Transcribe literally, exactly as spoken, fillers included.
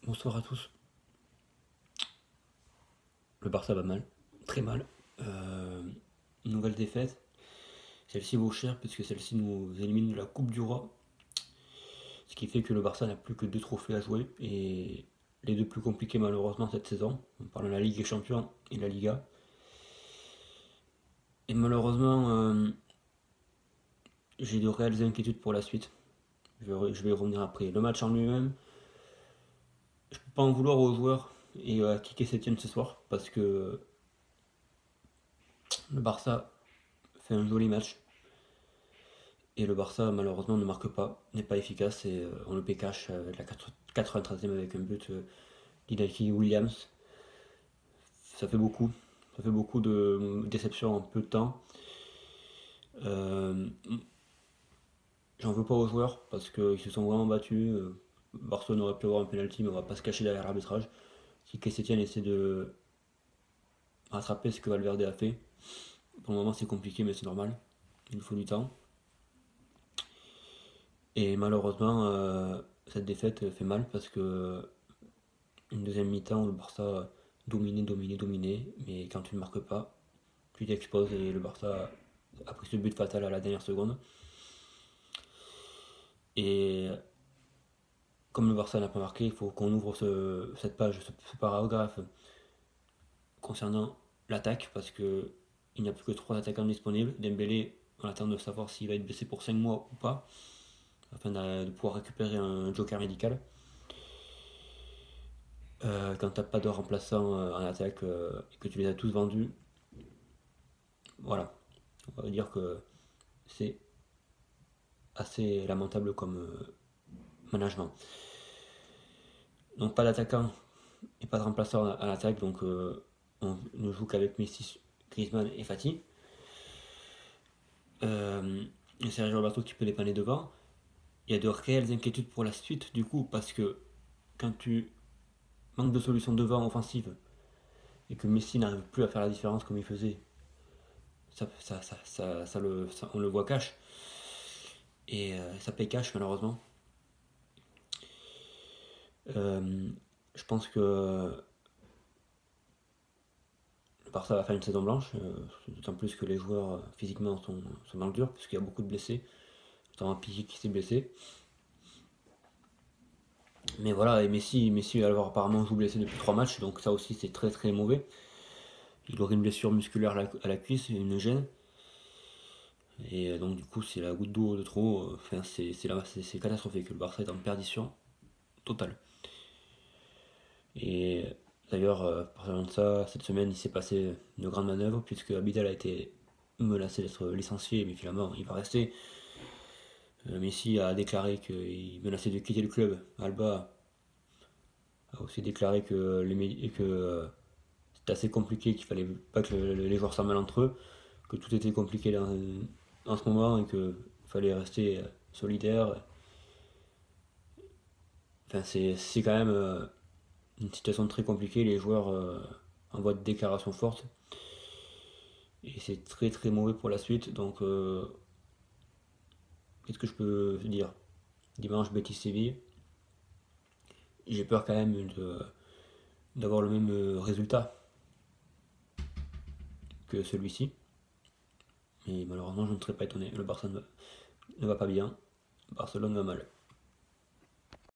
Bonsoir à tous. Le Barça va mal, très mal. Euh, nouvelle défaite. Celle-ci vaut cher puisque celle-ci nous élimine de la Coupe du Roi. Ce qui fait que le Barça n'a plus que deux trophées à jouer. Et les deux plus compliqués malheureusement cette saison. On parle de la Ligue des Champions et la Liga. Et malheureusement, euh, j'ai de réelles inquiétudes pour la suite. Je vais, je vais y revenir après. Le match en lui-même, je ne peux pas en vouloir aux joueurs et à Quique Sétienne ce soir parce que le Barça fait un joli match. Et le Barça, malheureusement, ne marque pas, n'est pas efficace. Et euh, on le pécache avec la quatre-vingt-treizième avec un but euh, d'Inaki Williams. Ça fait beaucoup. Ça fait beaucoup de déceptions en peu de temps. Euh, J'en veux pas aux joueurs parce qu'ils se sont vraiment battus. Euh, Barcelone aurait pu avoir un penalty, mais on va pas se cacher derrière l'arbitrage. Si Sétienne essaie de rattraper ce que Valverde a fait. Pour le moment, c'est compliqué, mais c'est normal. Il faut du temps. Et malheureusement, euh, cette défaite fait mal parce que une deuxième mi-temps, le Barça dominé, dominé, dominé, mais quand tu ne marques pas, tu t'exposes et le Barça a pris ce but fatal à la dernière seconde. Et comme le Barça n'a pas marqué, il faut qu'on ouvre ce, cette page, ce, ce paragraphe concernant l'attaque parce que il n'y a plus que trois attaquants disponibles. Dembélé, on attend de savoir s'il va être blessé pour cinq mois ou pas, afin de, de pouvoir récupérer un joker médical. Euh, quand t'as pas de remplaçant euh, en attaque euh, et que tu les as tous vendus, voilà, on va dire que c'est assez lamentable comme euh, management. Donc pas d'attaquant et pas de remplaçant à l'attaque, donc euh, on ne joue qu'avec Messi, Griezmann et Fati. Euh, et Sergio Roberto qui peut les panner devant. Il y a de réelles inquiétudes pour la suite du coup parce que quand tu manques de solutions devant offensive et que Messi n'arrive plus à faire la différence comme il faisait, ça, ça, ça, ça, ça le, ça- on le voit cash. Et euh, ça paye cash malheureusement. Euh, je pense que le Barça va faire une saison blanche, euh, d'autant plus que les joueurs euh, physiquement sont, sont dans le dur, puisqu'il y a beaucoup de blessés, notamment Piqué qui s'est blessé. Mais voilà, et Messi, Messi alors apparemment joue blessé depuis trois matchs, donc ça aussi c'est très très mauvais. Il aurait une blessure musculaire à la, à la cuisse, une gêne, et donc du coup c'est la goutte d'eau de trop, enfin c'est c'est catastrophique, le Barça est en perdition totale. Et d'ailleurs, euh, parlant de ça, cette semaine il s'est passé une grande manœuvre, puisque Abidal a été menacé d'être licencié, mais finalement il va rester. Euh, Messi a déclaré qu'il menaçait de quitter le club. Alba a aussi déclaré que, les, que euh, c'était assez compliqué, qu'il fallait pas que le, les joueurs s'emmêlent entre eux, que tout était compliqué dans, en ce moment et qu'il fallait rester solidaire. Enfin, c'est quand même euh, une situation très compliquée. Les joueurs euh, envoient des déclarations fortes et c'est très très mauvais pour la suite. Donc, euh, qu'est-ce que je peux dire? Dimanche, Betis Séville. J'ai peur quand même de d'avoir le même euh, résultat que celui-ci. Mais malheureusement, je ne serais pas étonné. Le Barça ne va, ne va pas bien. Barcelone va mal.